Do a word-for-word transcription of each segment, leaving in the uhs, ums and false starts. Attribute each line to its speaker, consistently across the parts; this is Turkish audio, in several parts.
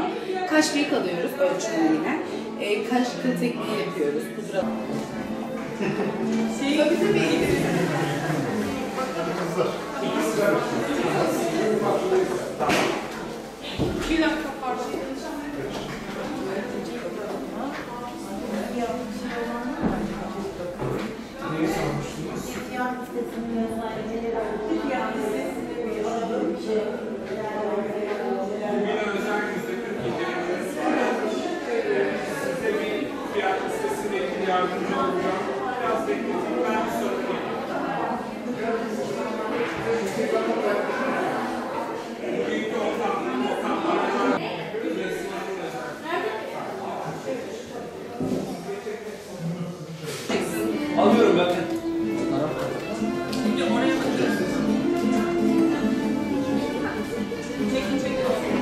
Speaker 1: Kaş bıyık alıyoruz ölçümleriyle. E, kaş kıl tekniği yapıyoruz. Pudra. Şey, tabii tabii. Bir dakika pardon.
Speaker 2: Yardımcı olacağım. Biraz bekletin. Ben bir sorayım. Büyük ortamda ortamlar.
Speaker 3: Alıyorum ben.
Speaker 1: Oraya bakıyoruz. Çekin çekin.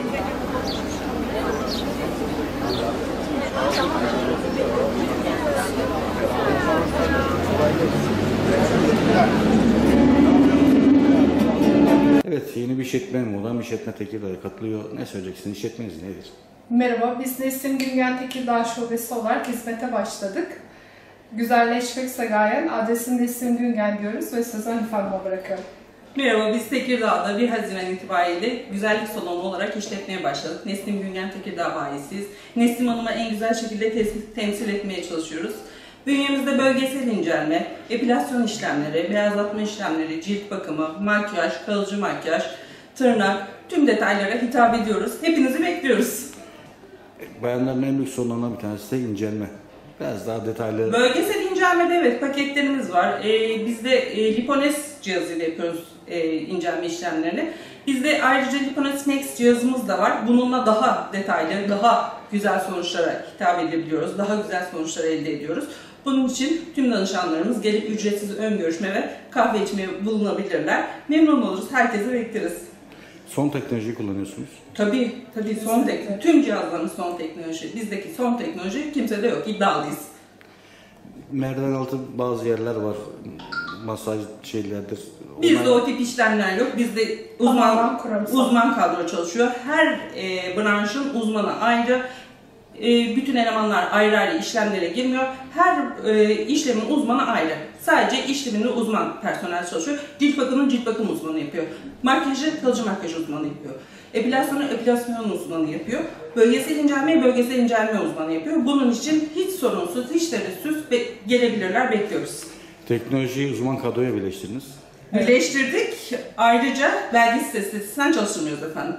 Speaker 4: Evet, yeni bir işletme, Modern İşletme Tekirdağ'a katılıyor. Ne söyleyeceksiniz? İşletmeniz nedir?
Speaker 5: Merhaba, biz Nesim Güngen Tekirdağ Şubesi olarak hizmete başladık. Güzelleşmekse gayen, adresini Nesim Güngen diyoruz ve sözü Hanife Hanım'a bırakıyorum.
Speaker 6: Merhaba, biz Tekirdağ'da bir Haziran itibariyle güzellik salonu olarak işletmeye başladık. Nesim Güngen Tekirdağ bayisiyiz. Nesim Hanım'ı en güzel şekilde temsil etmeye çalışıyoruz. Bünyemizde bölgesel incelme, epilasyon işlemleri, beyazlatma işlemleri, cilt bakımı, makyaj, kalıcı makyaj, tırnak, tüm detaylara hitap ediyoruz. Hepinizi bekliyoruz.
Speaker 4: Bayanların en büyük sorunlarından bir tanesi de incelme. Biraz daha detaylı.
Speaker 6: Bölgesel incelmede evet paketlerimiz var. Ee, biz de e, Lipones cihazıyla yapıyoruz e, incelme işlemlerini. Bizde ayrıca Lipones Max cihazımız da var. Bununla daha detaylı, daha güzel sonuçlara hitap edebiliyoruz. Daha güzel sonuçlar elde ediyoruz. Bunun için tüm danışanlarımız gelip ücretsiz ön görüşme ve kahve içmeye bulunabilirler. Memnun oluruz, herkese bekleriz.
Speaker 4: Son teknolojiyi kullanıyorsunuz.
Speaker 6: Tabii, tabii son teknoloji. Tüm cihazlarımız son teknoloji. Bizdeki son teknoloji kimsede yok, iddialıyız.
Speaker 4: Merdiven altı bazı yerler var. Masaj şeylerdir.
Speaker 6: Bizde
Speaker 4: Onlar...
Speaker 6: o tip işlemler yok. Bizde uzman uzman kadro çalışıyor. Her e, branşın uzmanı ayrı. E, bütün elemanlar ayrı ayrı işlemlere girmiyor. Her e, işlemin uzmanı ayrı. Sadece işleminde uzman personel çalışıyor. Cilt bakımının cilt bakım uzmanı yapıyor. Makyajı kalıcı makyaj uzmanı yapıyor. Epilasyonu epilasyon uzmanı yapıyor. Bölgesel incelmeyi bölgesel incelme uzmanı yapıyor. Bunun için hiç sorunsuz, hiç tereddütsüz be gelebilirler, bekliyoruz.
Speaker 4: Teknolojiyi uzman kadroya birleştirdiniz.
Speaker 6: Birleştirdik. Ayrıca belge sitesinden çalıştırmıyoruz efendim.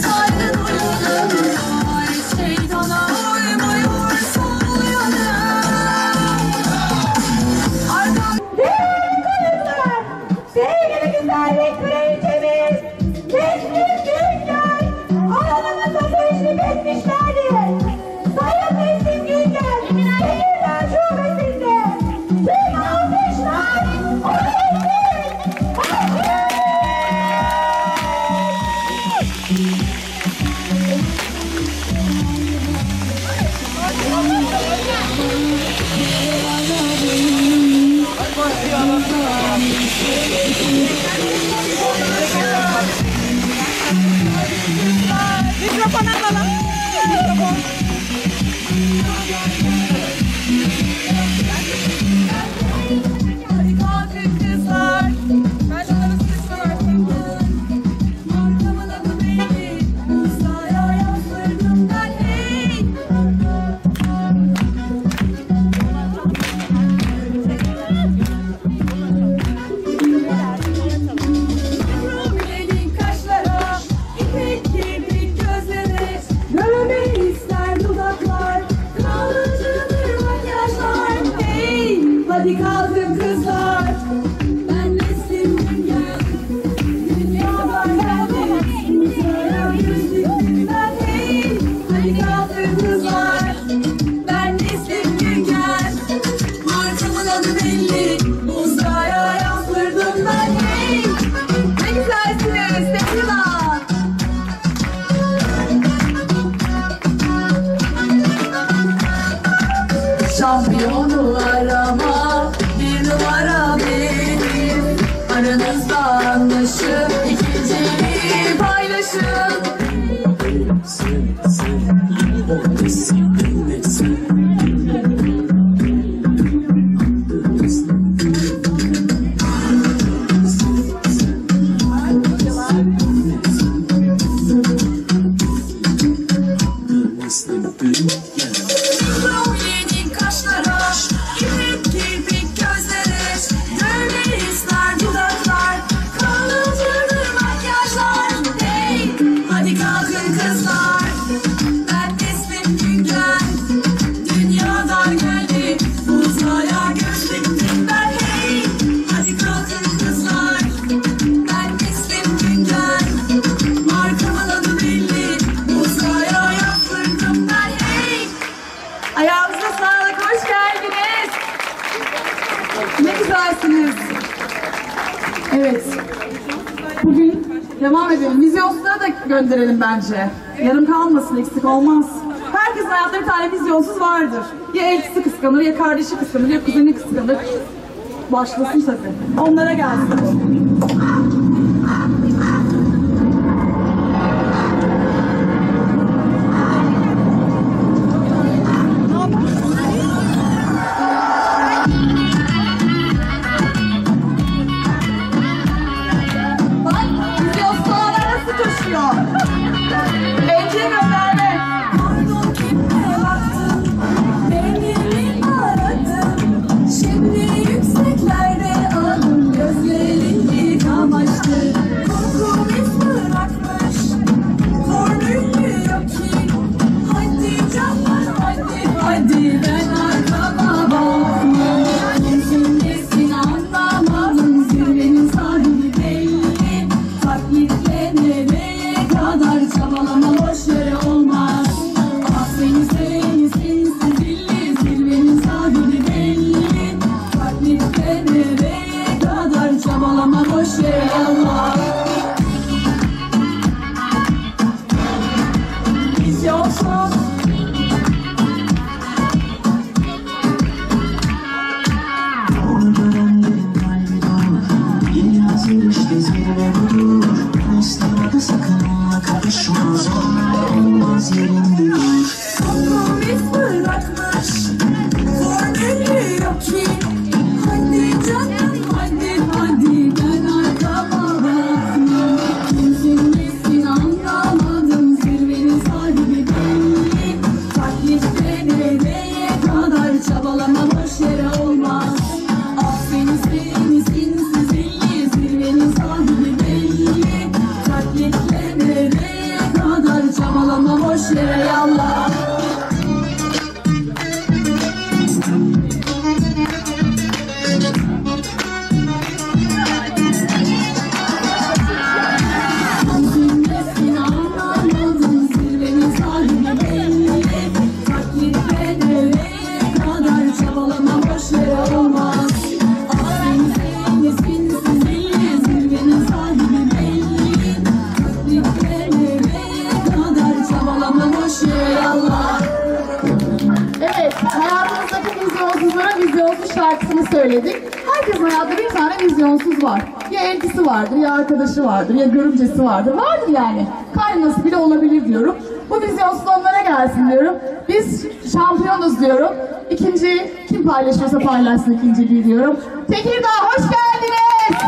Speaker 7: Sevgili güzellik kraliçemiz, Nesim Güngen, alanımıza teşrif etmişlerdir. Sayın Nesim Güngen, Tekirdağ Şubesi'nde tüm alkışlar onun için.
Speaker 6: Mikrofon alalım. Mikrofon.
Speaker 7: Hadi kalkın kızlar. Ben onları sıçma versem. Markamın adı belli. Ustaya yazdırdım ben hey. Rumiye'nin kaşlara, ipek gibi gözlere, görme ister dudaklar, kalıcıdır makyajlar. Hey, hadi kalkın kızlar. Ben Nesim Güngen, dünyadan geldim. Uzaya yüzdüm ben hey. Hadi kalkın kızlar. Ben Nesim Güngen, markamın adı belli. Uzaya yazdırdım ben hey. Ne güzelsiniz Tekirdağ. Şampiyonu arama, bir numara benim. Aranızda anlaşıp ikinciliği paylaşın. Yedik kaşlara, ipek kirpik gözlere, böyle ister dudaklar, kalıcıdır makyajlar. Hey, hadi kalkın kızlar, ben ismim Güngör, dünyadan geldi, uzaya göç ettim ben. Hey, hadi kalkın kızlar, ben ismim Güngör, markamın adı belli, uzaya yazdırdım ben. Hey, ayağınıza sağlık, hoş geldiniz. Ne güzelsiniz. Evet. Bugün devam edelim. Vizyonsuzlara da gönderelim bence. Yarım kalmasın, eksik olmaz. Herkesin hayatta bir tane vizyonsuz vardır. Ya elçisi kıskanır, ya kardeşi kıskanır, ya kuzeni kıskanır. Başlasın tabii. Onlara gelsin. Bak, vizyonsuzlar nasıl koşuyor? Bence gönderme. Pardon, kimle baktım, beni aradım. Şimdi yükseklerde aldım, gözlerin kamaştı. Korkum iz bırakmış, formülü yok ki. Hadi canlar, hadi, hadi ben arkama bakmam. Kimsin nesin anlamadım, zirvenin sahibi belli. Taklitle nereye kadar çabalama boş yere olmaz. Ah seni seveni sinsiz dilli, zirvenin sahibi belli. Taklitle nereye kadar çabalama boş yere olmaz. Vizyonsuz. Korkum iz bırakmış, formülü yok ki. Hadi canım, hadi, hadi ben arkama bakmam. Kimsin nesin anlamadım, zirvenin sahibi belli. Taklitle nereye kadar çabalama boş yere olmaz. Ah seni seni sinsiz dilli, zirvenin sahibi belli. Taklitle nereye kadar çabalama boş yere yallah. Nesin anlamadım, zirvenin sahibi belli. Taklitle nereye kadar çabalama boş yere olmaz. Ah seni seni sinsiz dilli, zirvenin sahibi belli. Taklitle nereye kadar çabalama boş yere Allah.
Speaker 3: Evet, hayatımızdaki vizyonsuzlara vizyonsuz şarkısını söyledik. Herkesin hayatta bir tane vizyonsuz var. Ya eltisi vardır, ya arkadaşı vardır, ya görümcesi vardır. Vardır yani. Kaynanası bile olabilir diyorum. Bu vizyonsuz onlara gelsin diyorum. Biz şampiyonuz diyorum. İkinci kim paylaşıyorsa paylaşsın ikinciliği diyorum. Tekirdağ hoş geldiniz.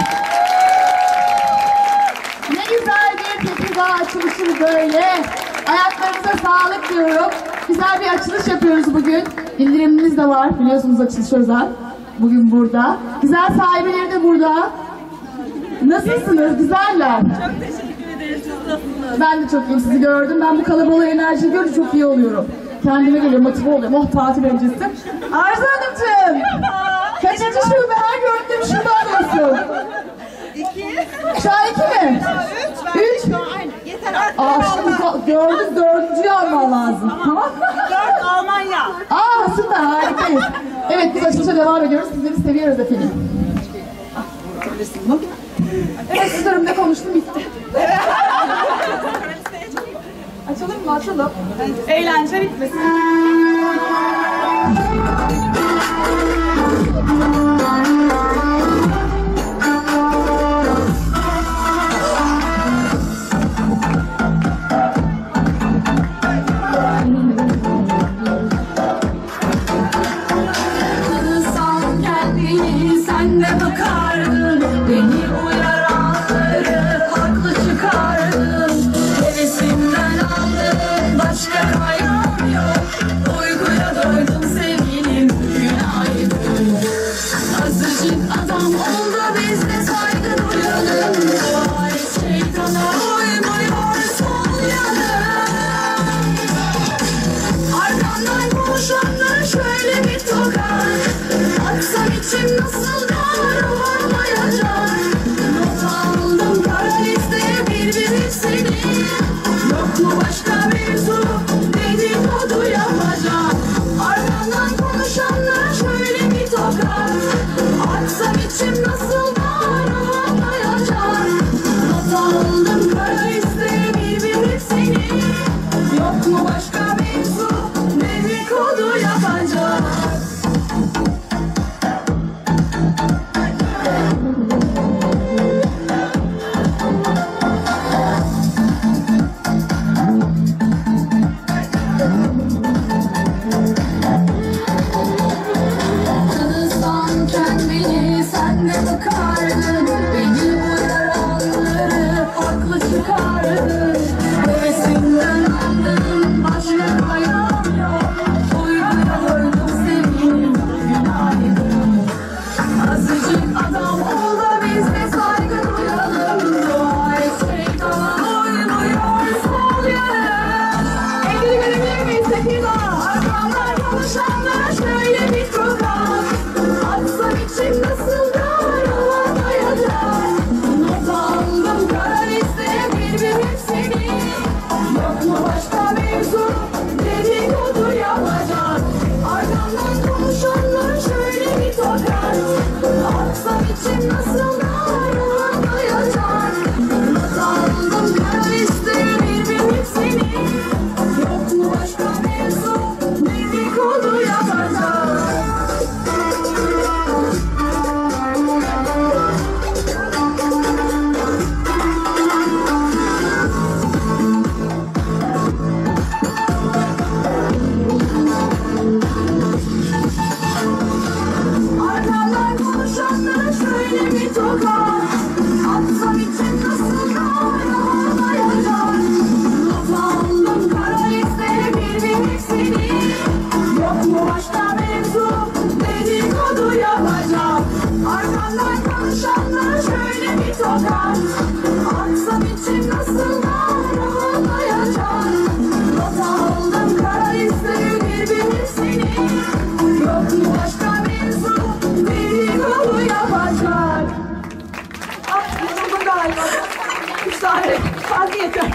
Speaker 3: Ne güzel bir Tekirdağ açılışı böyle. Ayaklarınıza sağlık diyorum. Güzel bir açılış yapıyoruz bugün. İndirimimiz de var biliyorsunuz, açılış özel. Bugün burada. Güzel sahibileri de burada. Nasılsınız? Güzeller.
Speaker 7: Çok teşekkür ederiz. Siz nasılsınız?
Speaker 3: Ben de çok iyiyim. Sizi gördüm. Ben bu kalabalığı enerjiyi görünce çok iyi oluyorum. Kendime geliyorum, motive oluyorum. Oh, tatil öncesi. Arzu Hanımcığım. Kaçıncı şube? Her gördüğüm şube alıyorsun.
Speaker 7: İki.
Speaker 3: Şu an iki mi?
Speaker 7: Üç.
Speaker 3: Üç.
Speaker 7: Yeter artık.
Speaker 3: Aa, şimdi gördüm, dördüncüyü alman lazım. Tamam.
Speaker 7: Dört Almanya.
Speaker 3: Aa, süper, harikayız. Evet, biz açılışa devam ediyoruz. Sizleri seviyoruz efendim. Ah, hatırlıyorsun bunu. Evet, siz önümde konuştum, bitti. Açalım mı? Açalım.
Speaker 7: Eğlence bitmesin. konuşanlara şöyle bir tokat atsam içim nasıl da rahatlayacak. Not aldım kara listeye bir bir hepsini. Yok mu başka mevzu dedikodu yapacak. Arkamdan konuşanlara şöyle bir tokat atsam içim nasıl da rahatlayacak. Not aldım kara listeye bir bir hepsini. Yok mu başka mevzu dedikodu yapacak. Arkamdan konuşanlara şöyle bir tokat atsam için nasıl da rahatlayacak. Not aldım kara listeye bir bir hepsini. Yok mu başka mevzu dedikodu yapacak. Arkamdan konuşanlara şöyle bir tokat atsam için nasıl da rahatlayacak. Not aldım kara listeye bir bir hepsini. Yok mu başka mevzu dedikodu yapacak. Ah, yoruldum galiba. Üç tane. Fazla yeter.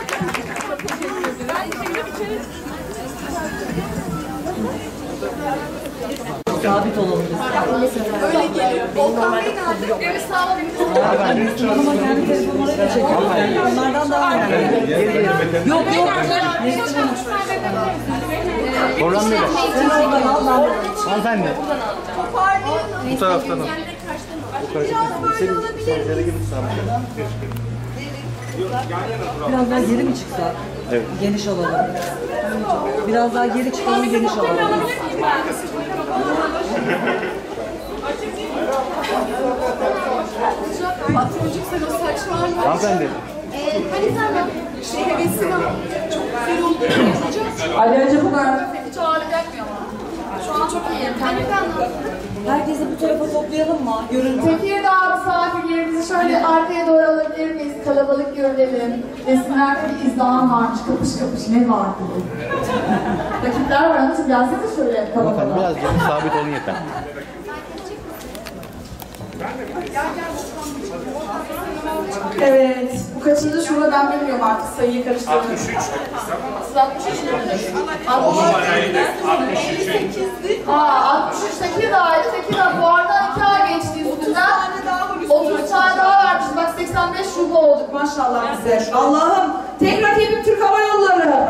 Speaker 8: Sabit olalım.
Speaker 3: Öyle geliyor. Volkan Bey nerede? Evet sağ olun.
Speaker 8: Ama kendi telefonları da çekiyor. Onlardan daha önemli. Yok yok.
Speaker 4: Oradan böyle.
Speaker 8: Sen oradan al ben.
Speaker 4: Hanımefendi. Bu taraftan al.
Speaker 8: Biraz daha geri mi çıksak?
Speaker 4: Evet.
Speaker 8: Geniş olalım. Biraz daha geri çıkalım, geniş olalım.
Speaker 3: Patroncuk sen o saç var mı?
Speaker 4: Hanımefendi.
Speaker 3: Hani sana şey hevesin ama çok güzel oldu.
Speaker 8: Ali Acaba var.
Speaker 3: Hiç ağrı gelmiyor ama. Şu an çok iyiyim. Hani ben
Speaker 8: Herkesi bu tarafa toplayalım mı? Görüntü.
Speaker 3: Tekirdağ misafirlerimizi şöyle arkaya doğru alabilir miyiz? Kalabalık görelim. Resimlerde bir izdiham varmış. Kapış kapış ne var diye. Rakipler var. Nasıl gelsenize şöyle
Speaker 4: Hanımefendi
Speaker 3: kalabalık.
Speaker 4: biraz canı sabit olun yeter.
Speaker 3: Evet. Bu kaçıncı şurada ben bilmiyorum artık sayıyı karıştırdım.
Speaker 2: altmış üç
Speaker 3: Siz altmış üç mü?
Speaker 2: altmış üç.
Speaker 3: Aa, altmış üç Tekirdağ'ydı. Tekirdağ bu arada iki ay geçti üstünden. otuz tane daha varmış. Bak seksen beş şube olduk maşallah bize.
Speaker 7: Allah'ım tek rakibim Türk Hava Yolları.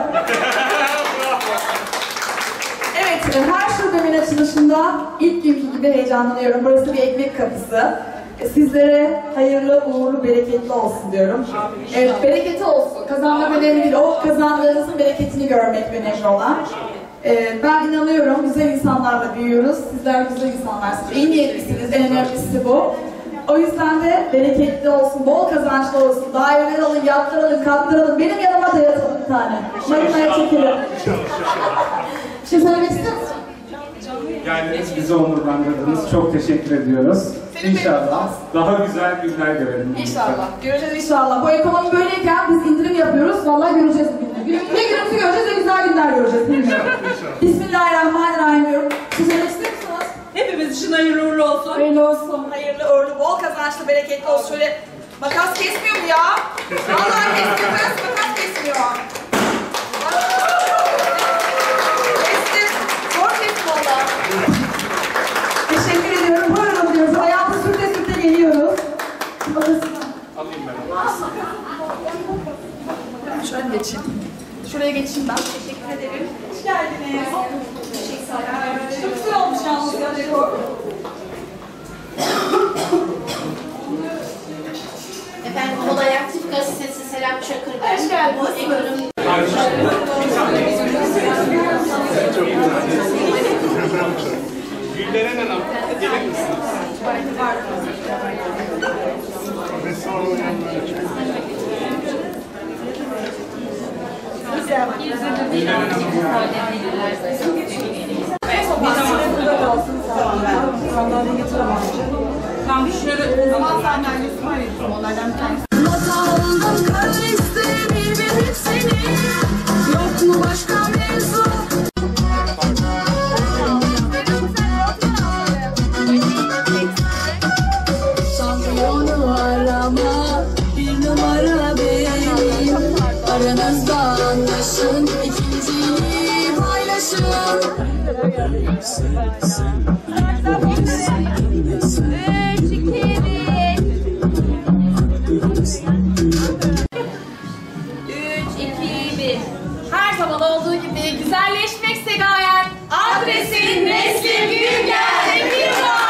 Speaker 7: Evet, her şubemin açılışında ilk günkü gibi heyecanlanıyorum. Burası bir ekmek kapısı. Sizlere hayırlı, uğurlu, bereketli olsun diyorum.
Speaker 3: Evet, bereketi olsun.
Speaker 7: Kazanmak önemli değil, o kazandığınızın bereketini görmek önemli olan. Ee, ben inanıyorum, güzel insanlarla büyüyoruz. Sizler güzel insanlarsınız. İyi niyetlisiniz, en önemlisi bu. O yüzden de bereketli olsun, bol kazançlı olsun. Daireler alın, yaptıralım, kaptıralım. Benim yanıma da yatalım bir tane. Marina'ya çekelim.
Speaker 3: Bir şey söylemek istiyor musun?
Speaker 2: Geldiniz, bizi onurlandırdınız. Çok teşekkür ediyoruz.
Speaker 3: Senin
Speaker 2: İnşallah daha güzel günler görelim.
Speaker 3: İnşallah.
Speaker 7: Göreceğiz inşallah. Bu ekonomi böyleyken biz indirim yapıyoruz. Vallahi göreceğiz bugün. Ne gürültü göreceğiz, ne güzel günler göreceğiz. Bilmiyorum. Bismillahirrahmanirrahim diyorum. Siz söylemek istiyor musunuz?
Speaker 6: Hepimiz için hayırlı uğurlu olsun.
Speaker 7: Hayırlı olsun. Hayırlı, uğurlu, bol kazançlı, bereketli olsun. Şöyle makas kesmiyor mu ya? Vallahi kesmiyor. Makas kesmiyor. Kestim. Zor kestim valla. Teşekkür ediyorum. Buyurun diyoruz. Hayatı sürte sürte geliyoruz.
Speaker 2: Alayım ben.
Speaker 3: Şöyle geçeyim. Şuraya geçeyim ben.
Speaker 7: Teşekkür ederim. Hoş geldiniz. Çok güzel olmuş yalnız ya dekor.
Speaker 9: Efendim, Olay Aktif Gazetesi Selam Çakır ben.
Speaker 3: Hoş geldiniz.
Speaker 9: Ekonomi
Speaker 2: Gülderen Hanım, gelir misiniz?
Speaker 6: Tam şöyle
Speaker 3: Zaman sandalyesi var ya, onlardan bir tanesi.
Speaker 7: Not aldım kara listeye bir bir hepsini. Yok mu başka mevzu?
Speaker 10: Her zaman olduğu gibi güzelleşmekse gayet adresin Neslim Güngör.